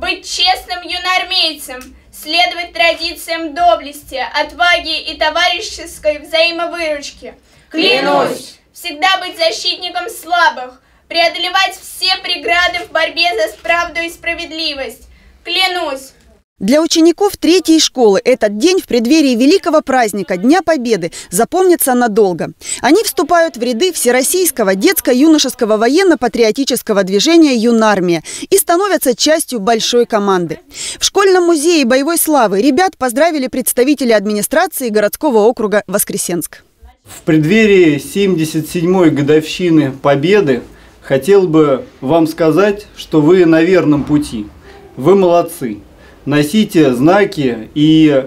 быть честным юноармейцем, следовать традициям доблести, отваги и товарищеской взаимовыручки. Клянусь! Всегда быть защитником слабых, преодолевать все преграды в борьбе за правду и справедливость. Клянусь! Для учеников третьей школы этот день в преддверии великого праздника Дня Победы запомнится надолго. Они вступают в ряды Всероссийского детско-юношеского военно-патриотического движения «Юнармия» и становятся частью большой команды. В школьном музее боевой славы ребят поздравили представители администрации городского округа Воскресенск. В преддверии 77-й годовщины Победы хотел бы вам сказать, что вы на верном пути. Вы молодцы. Носите знаки и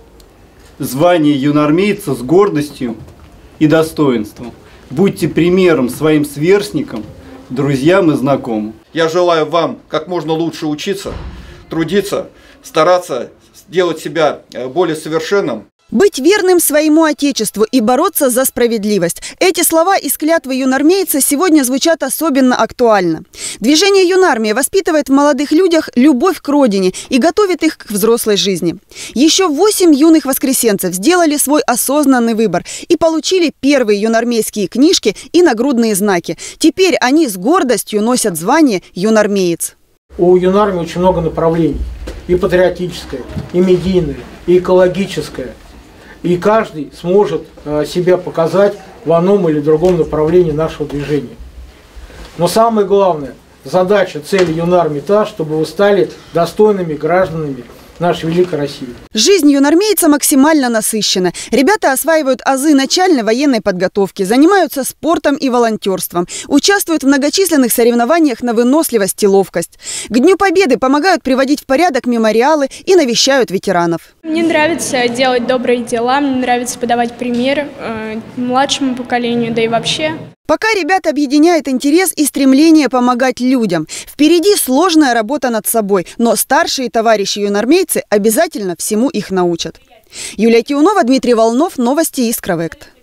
звание юноармейца с гордостью и достоинством. Будьте примером своим сверстникам, друзьям и знакомым. Я желаю вам как можно лучше учиться, трудиться, стараться сделать себя более совершенным. Быть верным своему отечеству и бороться за справедливость. Эти слова из клятвы юнармейца сегодня звучат особенно актуально. Движение «Юнармия» воспитывает в молодых людях любовь к родине и готовит их к взрослой жизни. Еще 8 юных воскресенцев сделали свой осознанный выбор и получили первые юнармейские книжки и нагрудные знаки. Теперь они с гордостью носят звание «Юнармеец». У Юнармии очень много направлений. И патриотическое, и медийное, и экологическое. И каждый сможет себя показать в одном или другом направлении нашего движения. Но самое главное, задача, цель Юнармии та, чтобы вы стали достойными гражданами нашей великой России. Жизнь юнармейца максимально насыщена. Ребята осваивают азы начальной военной подготовки, занимаются спортом и волонтерством, участвуют в многочисленных соревнованиях на выносливость и ловкость. К Дню Победы помогают приводить в порядок мемориалы и навещают ветеранов. Мне нравится делать добрые дела, мне нравится подавать пример младшему поколению, да и вообще. Пока ребят объединяет интерес и стремление помогать людям. Впереди сложная работа над собой, но старшие товарищи юнармейцы обязательно всему их научат. Юлия Тиунова, Дмитрий Волнов, новости Искровект.